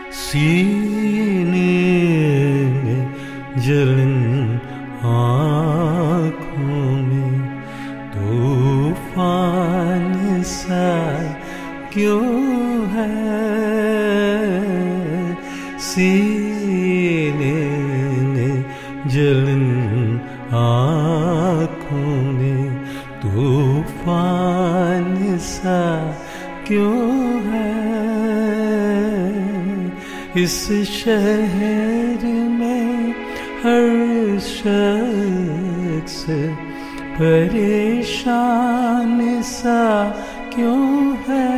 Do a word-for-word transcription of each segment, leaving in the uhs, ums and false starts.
सीने में जलन, आँखों में तूफान सा क्यों है। सीने में जलन, आँखों में तूफान सा क्यों है। इस शहर में हर शख्स परेशान सा क्यों है।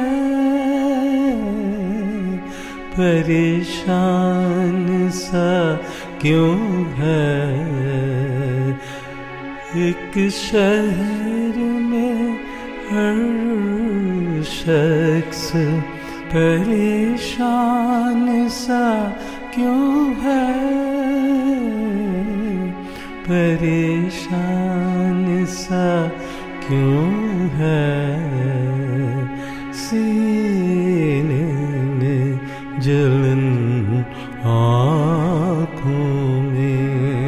परेशान सा क्यों है। एक शहर में हर शख्स परेशान सा क्यों है। परेशान सा क्यों है। सीने में जलन, आँखों में।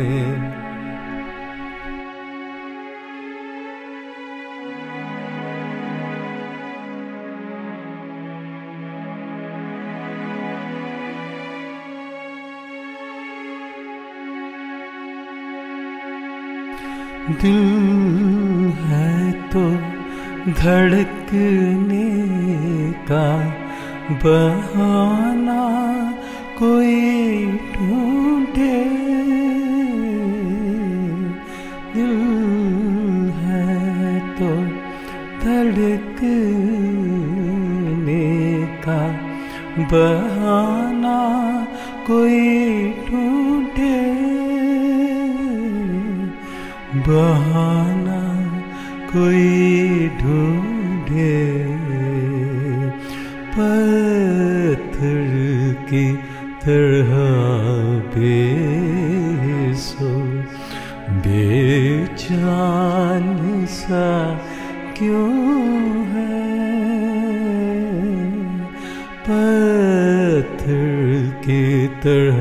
दिल है तो धड़कने का बहाना कोई ढूंढे। दिल है तो धड़कने का बहाना कोई ढूंढे। बहाना कोई ढूंढे। पत्थर की तरह बेसो बेजान सा क्यों है। पत्थर की तरह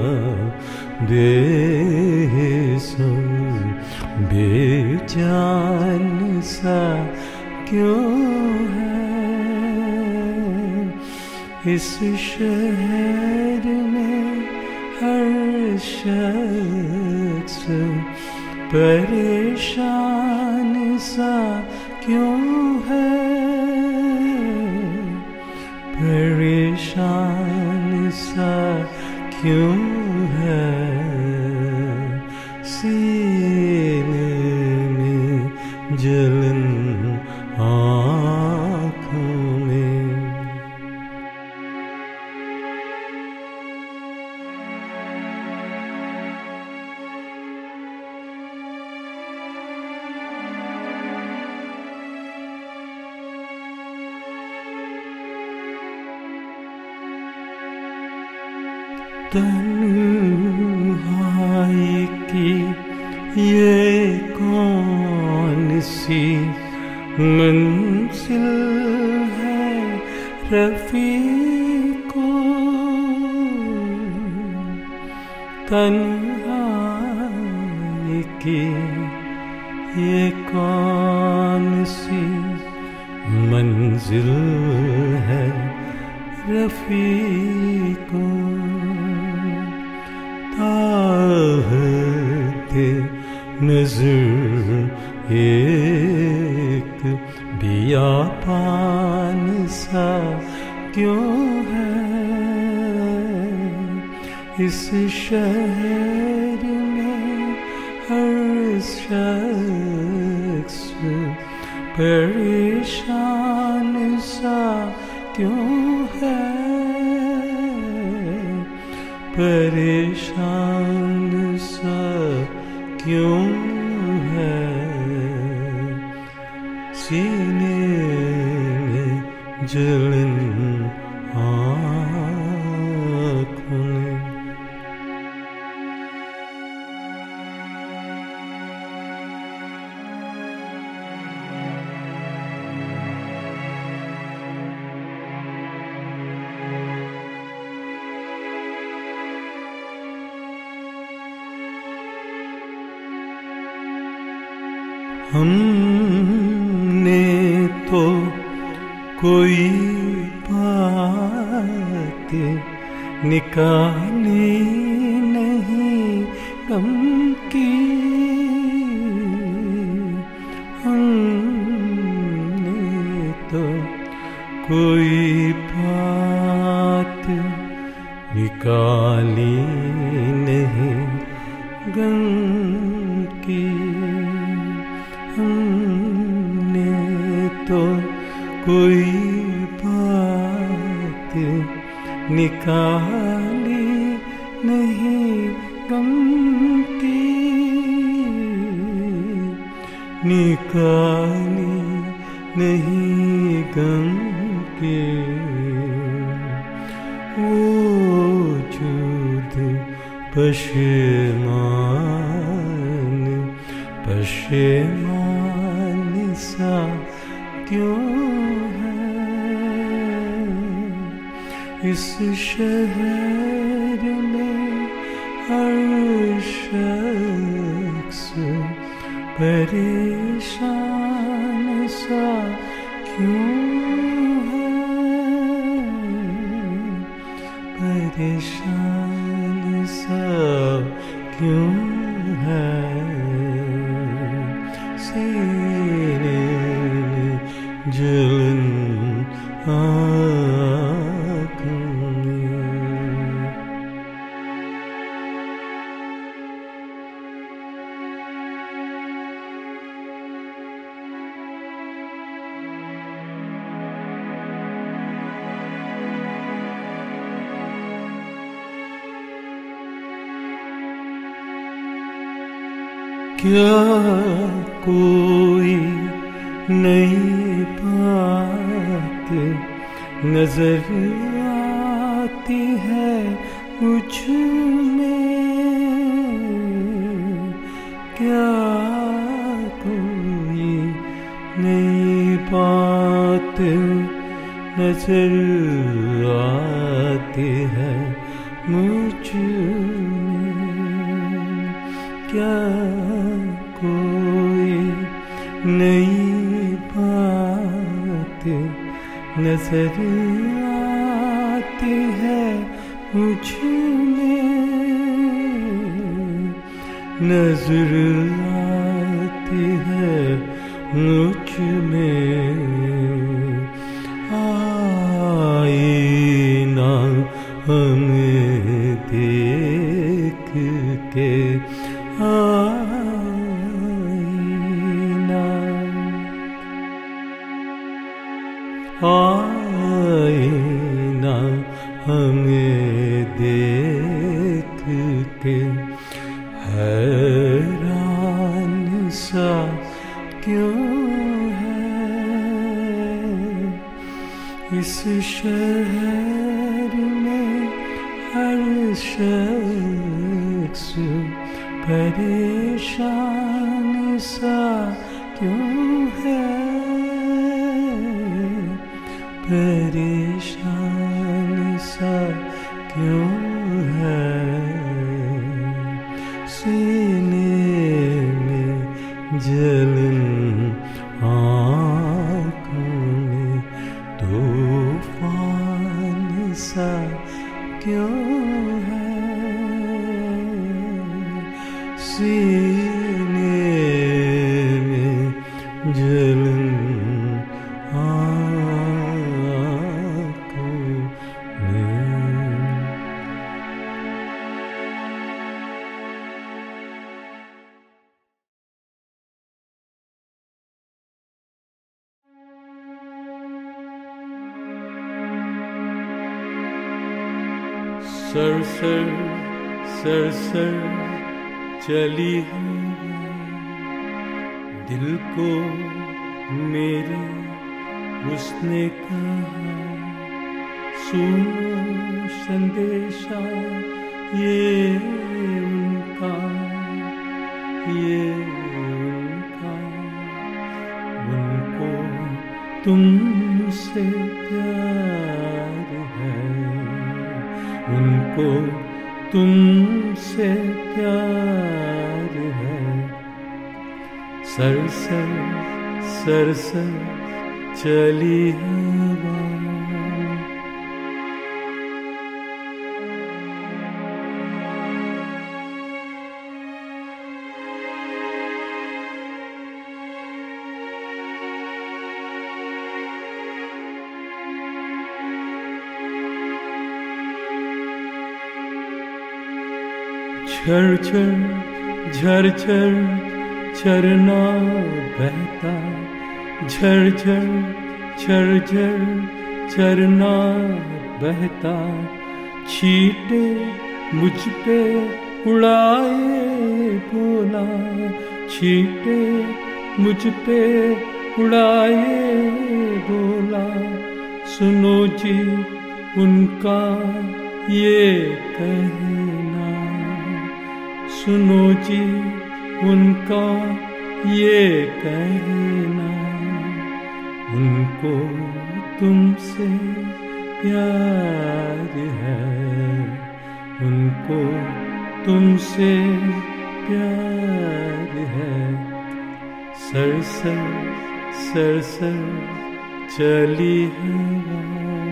बेसो बेजान सा क्यों है। इस शहर में हर शख्स परेशान सा क्यों है। परेशान सा क्यों है। सीने में जलन, आँखों में। तन्हाई की ये कौन सी मंजिल है रफ़ीको। तन्हाई की ये कौन सी मंजिल है रफ़ीको। ताहते नज़र एक बियाबान सा क्यों है। इस शहर में हर शख्स परेशान सा क्यों है। परेशान सा क्यों है। सीने में जलन, आँखों में। हमने तो कोई बात निकाली नहीं गम की, हमने तो कोई बात निकाली नहीं गम की, हमने तो कोई बात निकाली नहीं गम की, निकाली नहीं गम की। वजूद पशेमान पशेमान सा क्यों है इस शहर में हर शख्स परेशान सा क्यों है, परेशान सा क्यों है। सीने में जलन आँखों में, क्या कोई नई बात नजर आती है मुझ में, क्या कोई नई बात नजर आती है मुझ में, क्या कोई नई बात नजर आती है मुझ में, नजर आती है मुझ में। आईना हमें देख के, आईना आईना हमें देख के हैरान सा क्यों है इस शहर में हर शख्स परेशान सा क्यों है, परेशान सा क्यों है। सीने में जलन आँखों में तूफान सा क्यों है, सीने में जलन आँखों में। सरसर सरसर चली है दिल को मेरे उसने कहा, सुनो संदेशा ये उनका, ये उनका, उनको तुमसे प्यार है, उनको तुमसे प्यार है। सरसर सरसर चली हवा। झरझर झरझर झरना बहता, झरझर झरझर झरना बहता, छींटे मुझ पे उड़ाए बोला, छींटे मुझ पे उड़ाए बोला, सुनो जी उनका ये कहना, सुनो जी उनका ये कहना, उनको तुमसे प्यार है, उनको तुमसे प्यार है। सरसर सरसर चली हवा।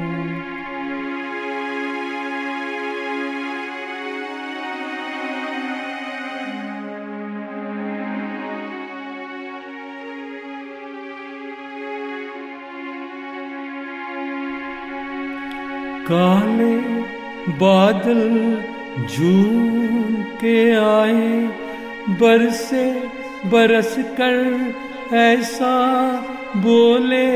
काले बादल झूम के आए, बरसे बरस कर ऐसा बोले,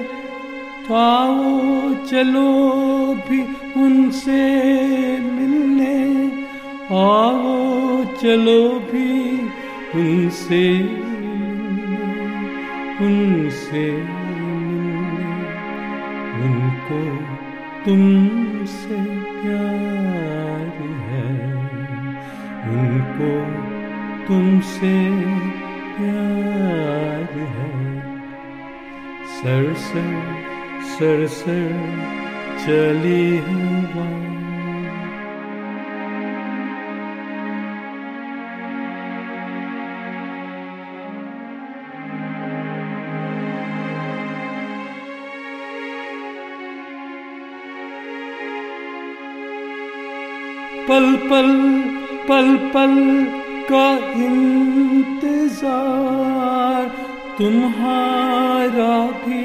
आओ चलो भी उनसे मिलने, आओ चलो भी उनसे मिलने, उनसे मिलने, उनको तुमसे प्यार है, उनको तुमसे प्यार है। सरसर सरसर चली हवा। पल पल पल पल का इंतजार, तुम्हारा भी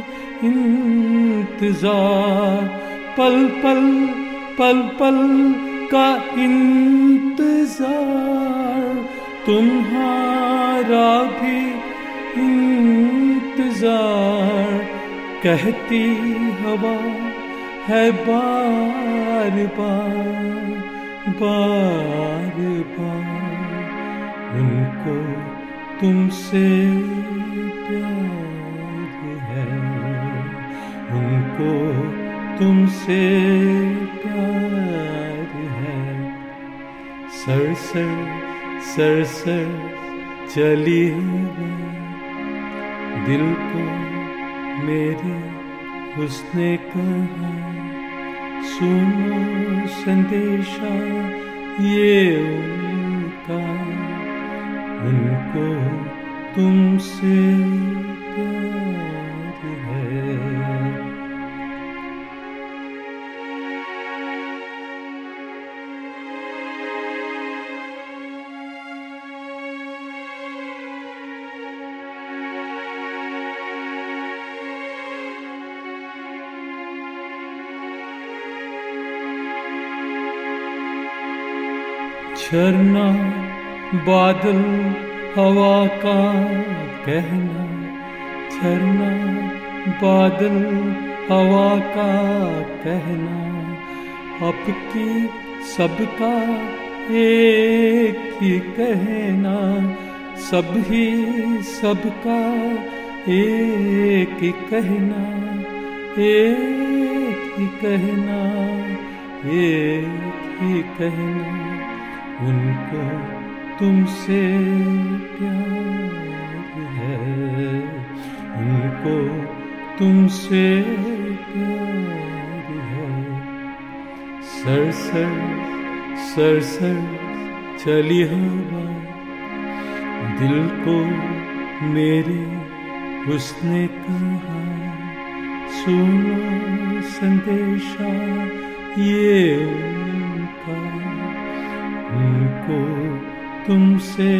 इंतजार, पल पल पल पल का इंतजार, तुम्हारा भी इंतजार। कहती हवा है बार बार बार बार, उनको तुमसे प्यार है, उनको तुमसे प्यार है। सरसर सरसर चली हवा, दिल को मेरे उसने कहा, सुनो संदेशा ये उनका, उनको तुमसे प्यार है। झरना बादल हवा का कहना, झरना बादल हवा का कहना, आपकी सबका एक ही कहना, सब ही सबका एक ही कहना, एक ही कहना, एक ही कहना, उनको तुमसे प्यार है, उनको तुमसे प्यार है। सरसर सरसर चली हवा, दिल को मेरे उसने कहा सुनो संदेशा ये उनका, उनको तुमसे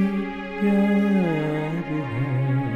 प्यार है।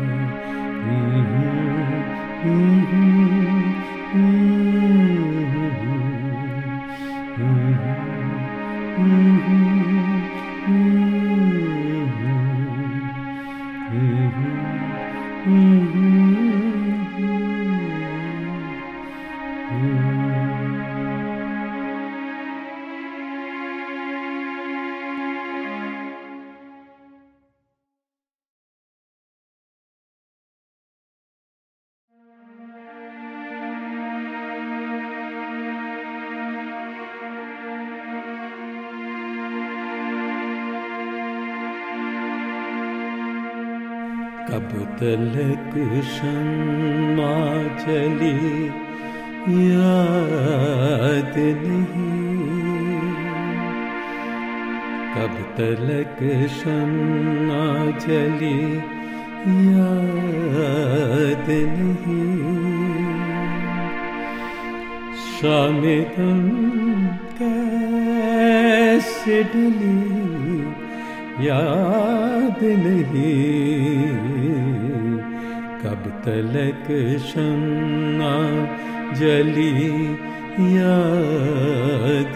कब तलक शम्मा जली याद नहीं, कब तलक शम्मा जली याद नहीं। शाम गम कैसे ढली याद नहीं, कब तलक शम्मा जली याद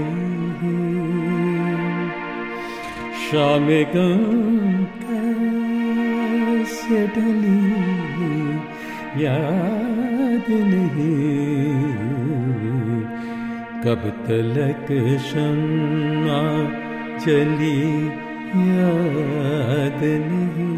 नहीं। शाम गम कैसे ढली याद नहीं, कब तलक शम्मा जली याद नहीं।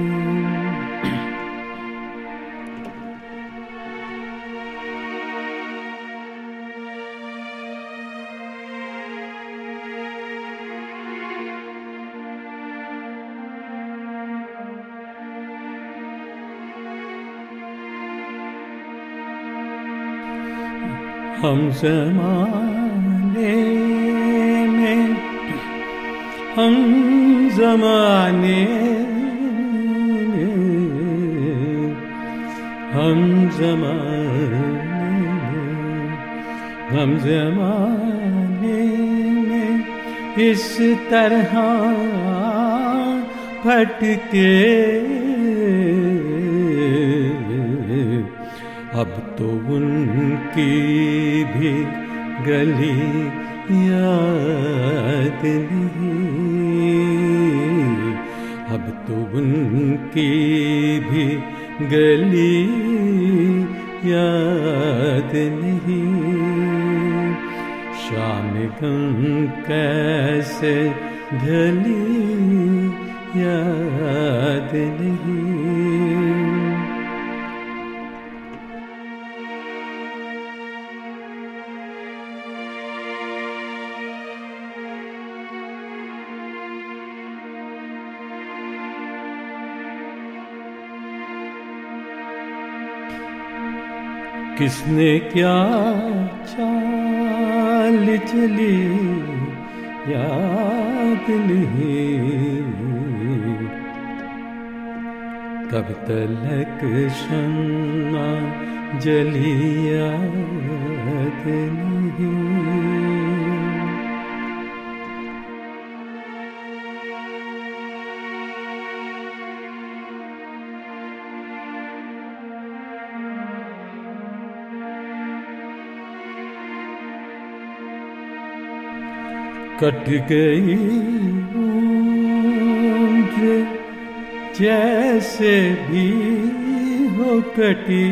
हम ज़माने में, हम ज़माने में, हम ज़माने में, हम ज़माने में इस तरह भटके, अब तो उनकी भी गली याद नहीं, अब तो उनकी भी गली याद नहीं। शाम गम कैसे ढली याद नहीं। किसने क्या चाल चली याद नहीं, कब तलक शम्मा जली याद नहीं। कट गई उम्र जैसे भी हो कटी,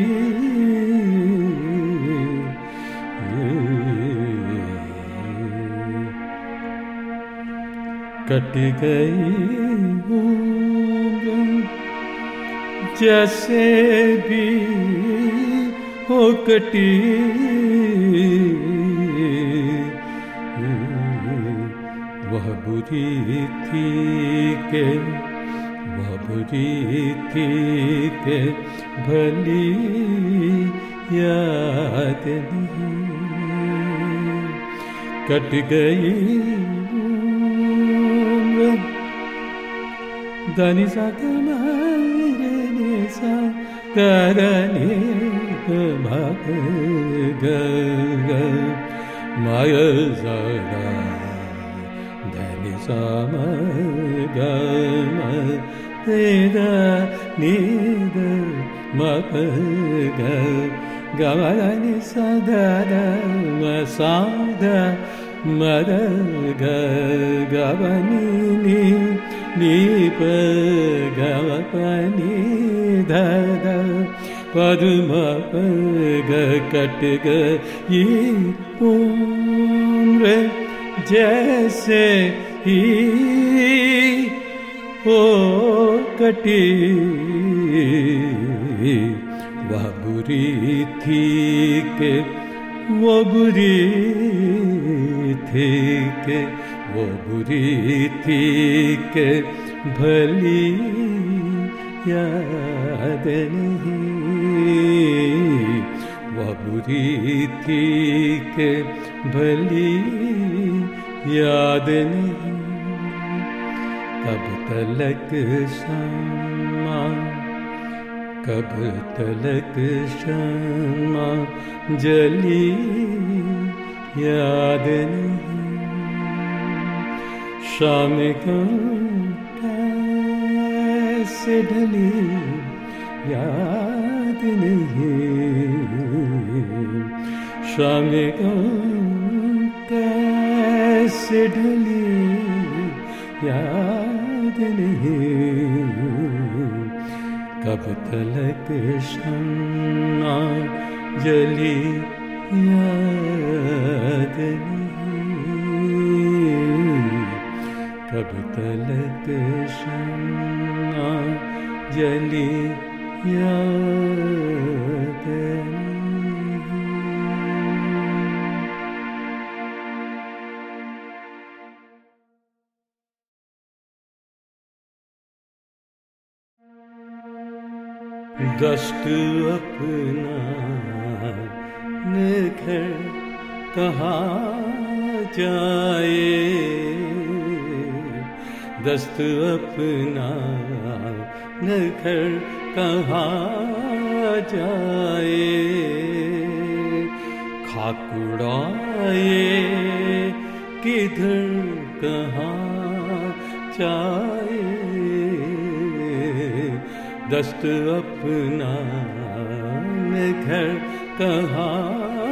कट गई उम्र जैसे भी हो कटी, वह बुरी थी के वह बुरी थी के भली याद नहीं। कट गई उम्र दानी सा तरनी ग ग माय जरा धनि साम ग म तेरा नी ग म प ग ग नि सा द द म सा द म द ग ग नि नि नी प ग म प नि ध ध पद्म प ग कट गई उम्र जैसे ही ओ कटी वह बुरी थी के वो बुरी थी के वो बुरी थी के भली याद नहीं वह बुरी थी के भली याद नहीं कब तलक शम्मा कब तलक शम्मा जली याद नहीं शाम को कैसे ढली याद नहीं शाम को कैसे ढली याद नहीं कब तलक शम्मा जली याद नहीं कब तलक शम्मा जली याद नहीं दस्त अपना निखर कहाँ जाए दस्त अपना निखर कहाँ जाए खाक उड़ाए किधर कहाँ जाए दस्त अपना घर कहाँ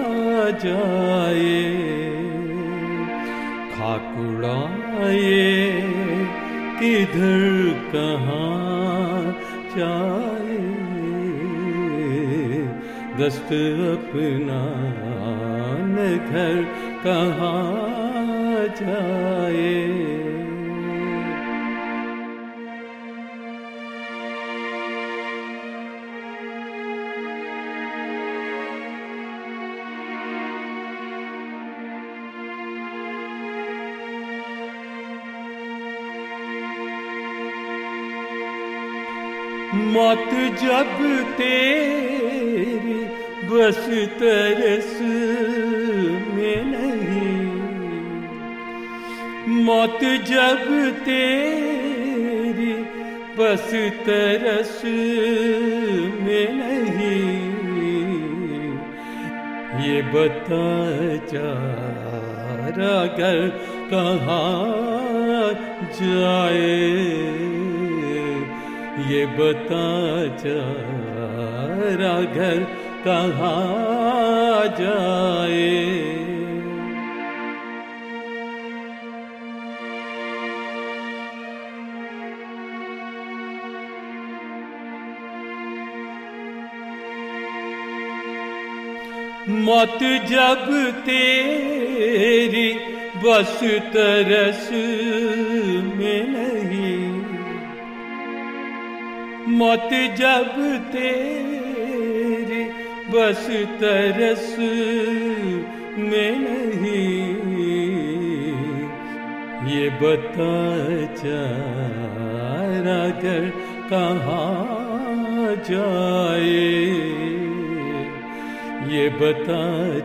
जाए खाक उड़ाए किधर कहाँ जाए दस्त अपना घर कहाँ जाए मौत जब तेरी बस तरस में नहीं मौत जब तेरी बस तरस में नहीं ये बता चारा घर कहाँ जाए ये बता चारा घर कहाँ जाए मौत जब तेरी बस तरस में नहीं मौत जब तेरी बस तरस में नहीं ये बता चारा घर कहाँ जाए ये बता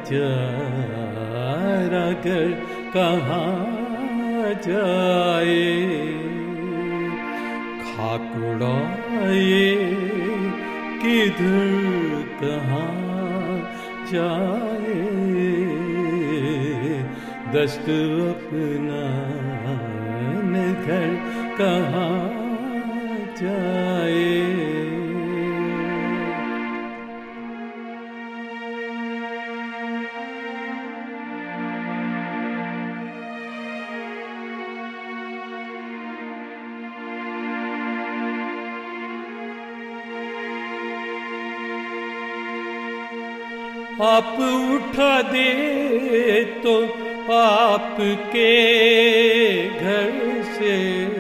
चारा घर कहाँ जाए खाक उड़ाए किधर कहाँ जाए, दस्त अपना घर कहाँ जाए। आप उठा दे तो आपके घर से,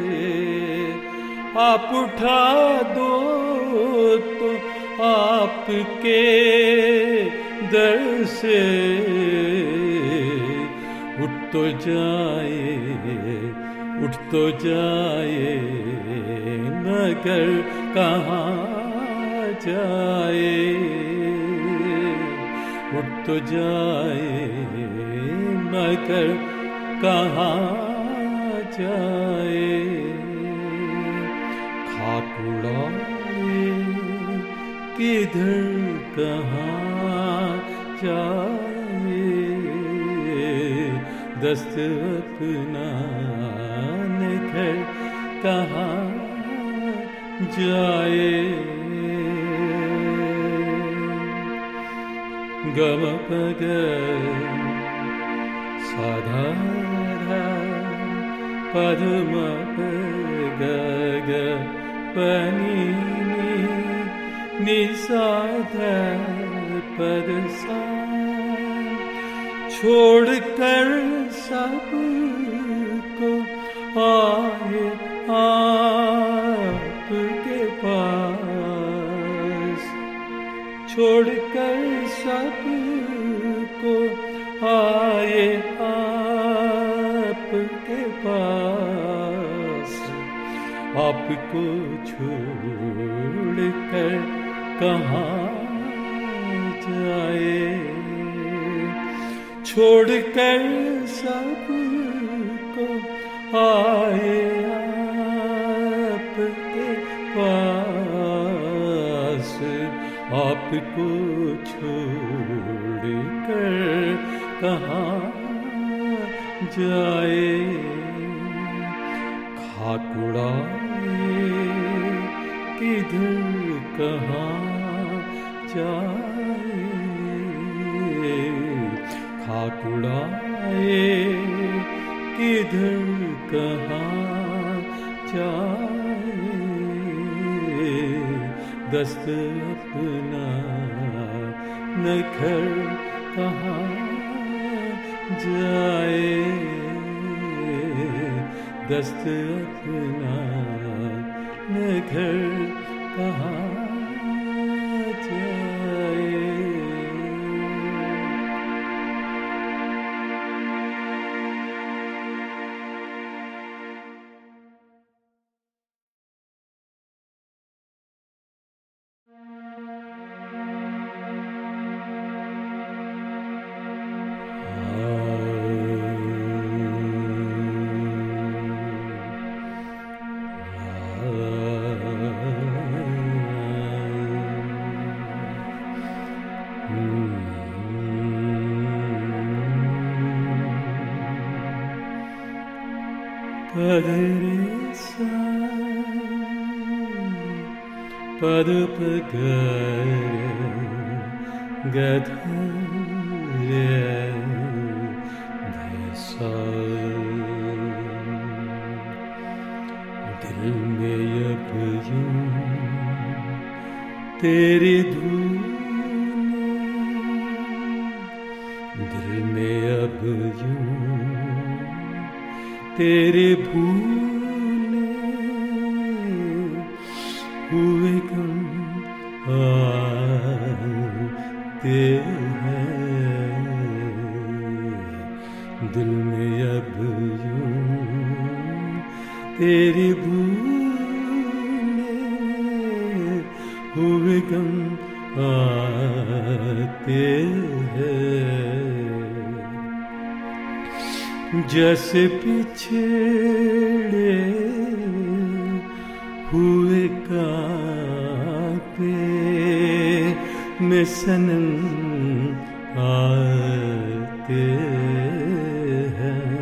आप उठा दो तो आपके दर से, उठ तो जाए उठ तो जाए मगर कहाँ जाए, उठ तो जाए मगर कहाँ जाए। खाक उड़ाए किधर कहाँ जाए, दस्त अपना घर कहाँ जाए। गम पग साधा पद्म ग ग पनी नि साधा पद सा, छोड़ कर सब को आए आपके पास, छोड़ कर सब को आए आपके पास। आपको छोड़ कर कहाँ जाए, छोड़ कर सब को आए आपके पास। आपको छोड़ कर कहाँ जाए। खाक उड़ाए किधर कहाँ जाए, खाक उड़ाए किधर कहाँ जाए, दस्त अपना घर कहाँ जाए, दस्त अपना घर कहाँ जाए। पद रे सा पद प ग ग ध रे ध सा। दिल में अब यूं तेरी धुन, दिल में अब यूं तेरे भूले हुए गम आते हैं। दिल में अब यूं तेरे भूले हुए गम आते हैं। जैसे पिछड़े हुए कांटे में सनम आते हैं।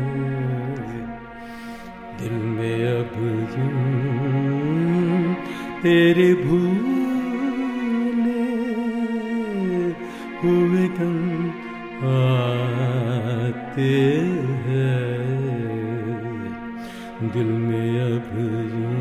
दिल में अब यूं तेरे भूले हुए गम आते हैं। दिल में अब यूं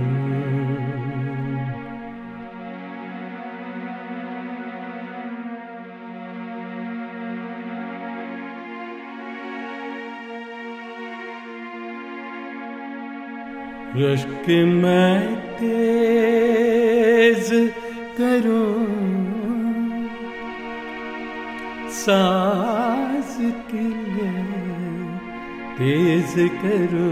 रश्क मैं तेज करो साज के लिए तेज करो।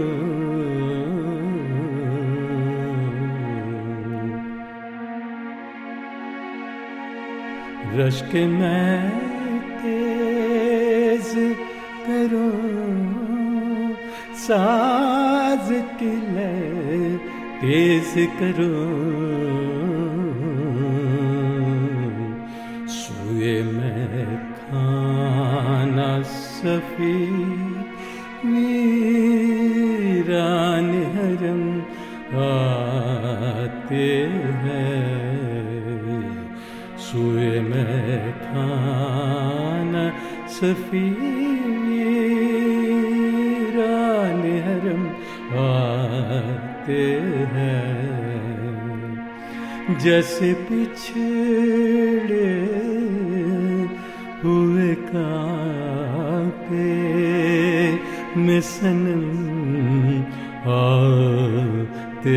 रश्क मैं तेज करो साज के लिए तेज करो। सुए मैं खाना सफी वीरान हरम आते हैं। सुए मैं खाना सफी वीरान हरम आते हैं। जैसे पिछड़े हुए कांपे में सनम आते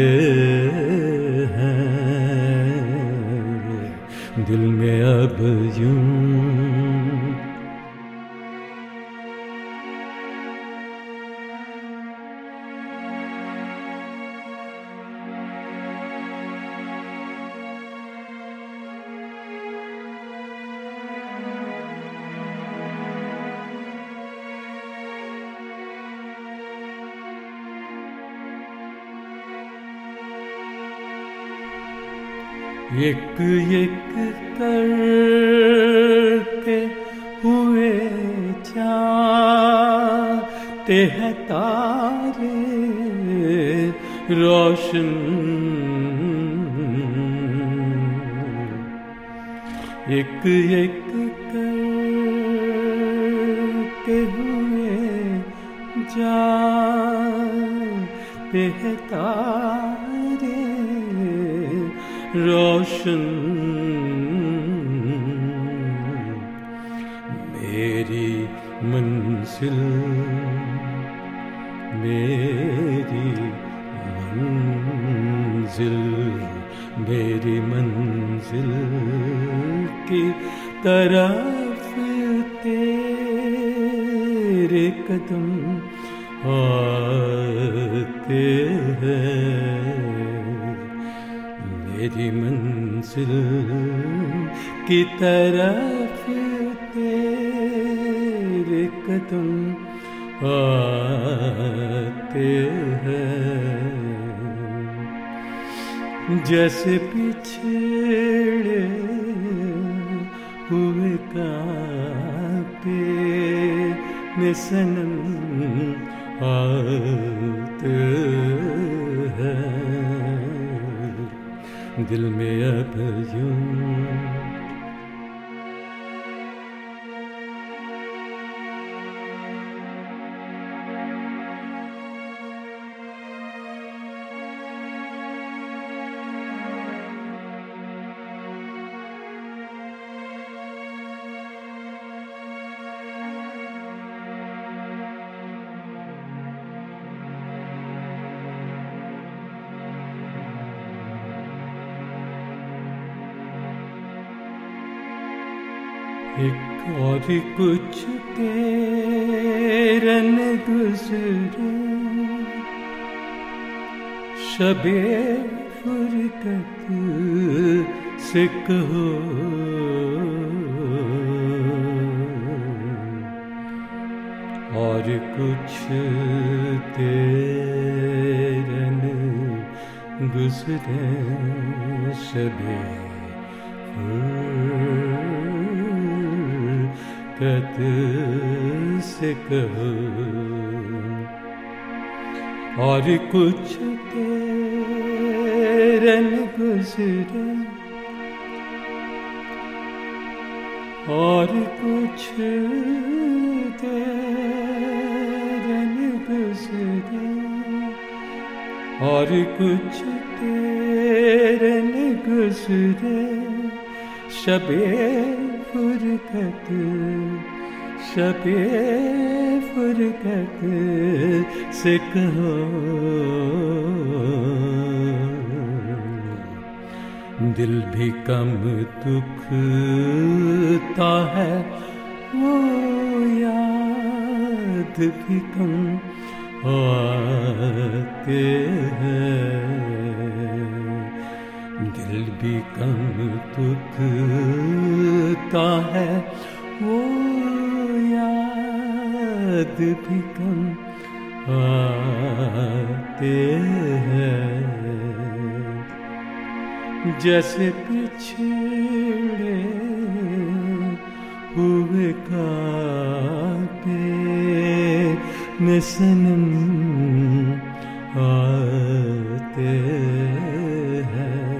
हैं। दिल में अब यूं एक एक करके हुए जाते हैं तारे रोशन। एक एक करके हुए जाते हैं तारे रोशन। मेरी मंजिल मेरी मंजिल मेरी मंजिल की तरफ तेरे कदम आते हैं। मेरी मंजिल की तरफ तेरे कदम आते हैं। जैसे पिछड़े हुए कांपे में सनम आते हैं। दिल में अब यूं एक और कुछ तेरन गुजरे शबे फुरकत से कहो। और कुछ तेरन गुजरे शबे फुरकत फुरकत से कहो और कुछ तेरे न गुजरे और कुछ तेरे न गुजरे और कुछ तेरे न गुजरे शबे फुरकत शबे फुरकत से कहो दिल भी कम दुखता है वो याद भी कम आते हैं दिल भी कम दुखता है वो याद भी कम आते हैं जैसे पिछड़े हुए कांटे में सनम आते हैं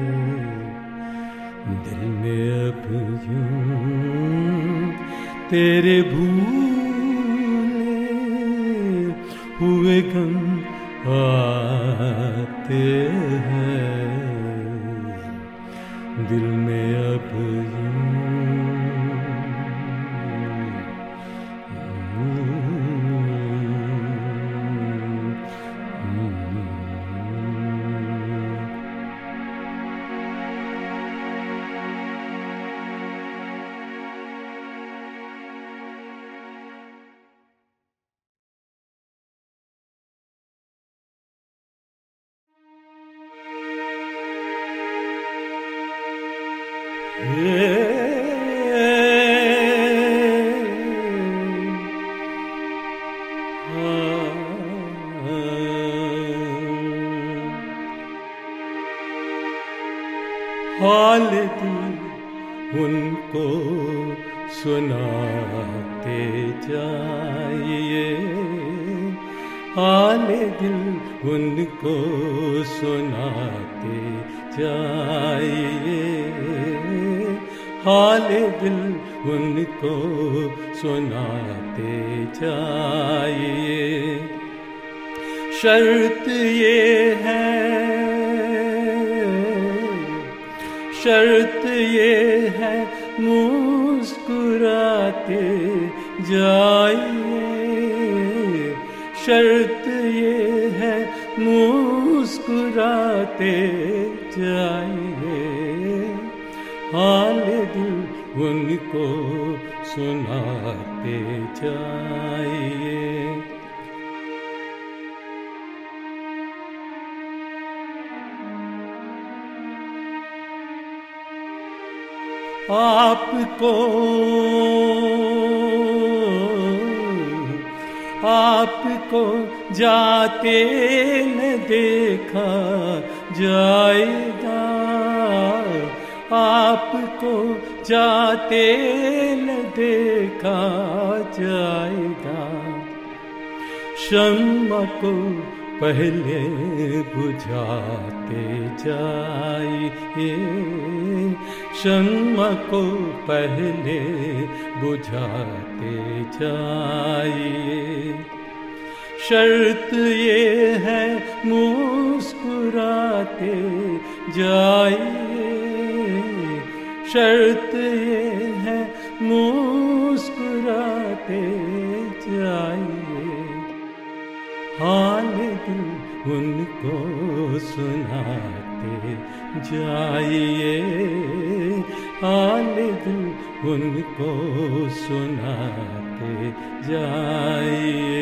दिल में अब यूं तेरे भूले हुए गम आते हैं दिल में अब हाल दिल उनको सुनाते जाइए हाल दिल उनको सुनाते जाइए हाल दिल उनको सुनाते जाइए शर्त ये है शर्त ये है मुस्कुराते जाइए शर्त ये है मुस्कुराते जाइए हाल दिल उनको सुनाते जाइए आपको आपको जाते न देखा जाएगा आपको जाते न देखा जाएगा शम्मा को पहले बुझाते जाइए शम्मा को पहले बुझाते जाइए शर्त ये है मुस्कुराते जाइए शर्त ये है मुस्कुराते जाइए हाल दिल उनको सुनाते जाइए हाल दिल उनको सुनाते जाइए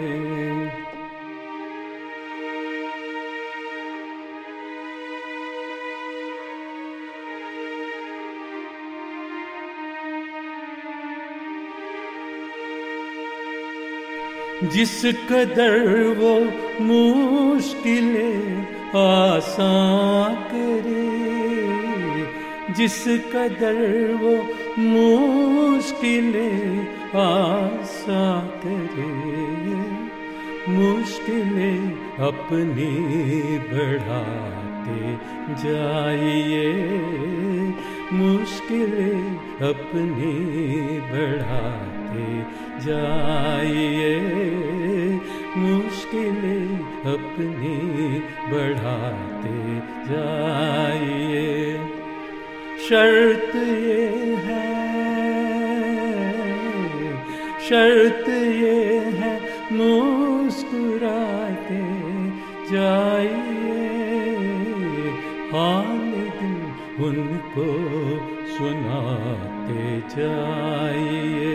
जिस कदर वो मुश्किलें आसान करे जिस कदर वो मुश्किलें आसान करे, मुश्किलें अपनी बढ़ाते जाइए, मुश्किलें अपनी बढ़ाते जाइए, मुश्किलें अपनी बढ़ाते जाइए। शर्त ये है, शर्त ये है मुस्कुराते जाइए, हाल दिल उनको सुनाते जाइए।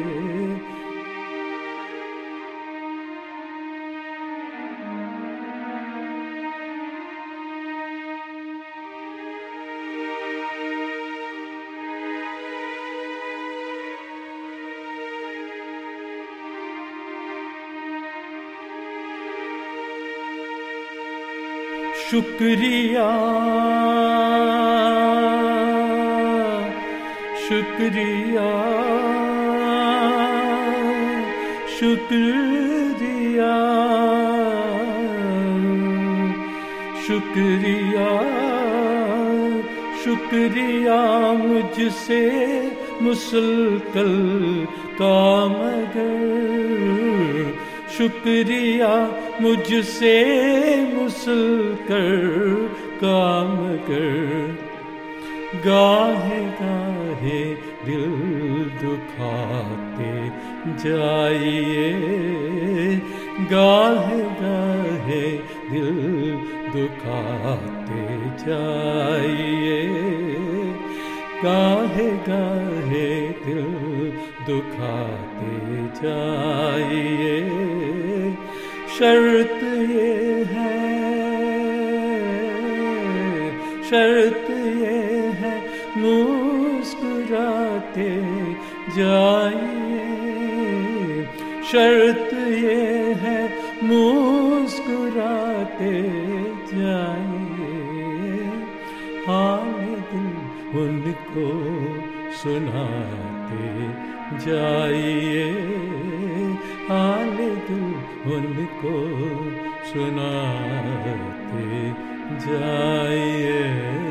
शुक्रिया शुक्रिया शुक्रिया शुक्रिया शुक्रिया मुझसे मुसलसल का मगर, शुक्रिया मुझसे मुसलसल काम कर, गाहे गाहे दिल दुखाते जाइए, गाहे गाहे दिल दुखाते जाइए, गाहे गाहे दिल दुखाते जाइए। शर्त ये है, शर्त ये है मुस्कुराते जाइए, शर्त ये है मुस्कुराते जाइए, हाल दिल उनको सुनाते जाइए, हाल दिल उनको सुनाते जाइए।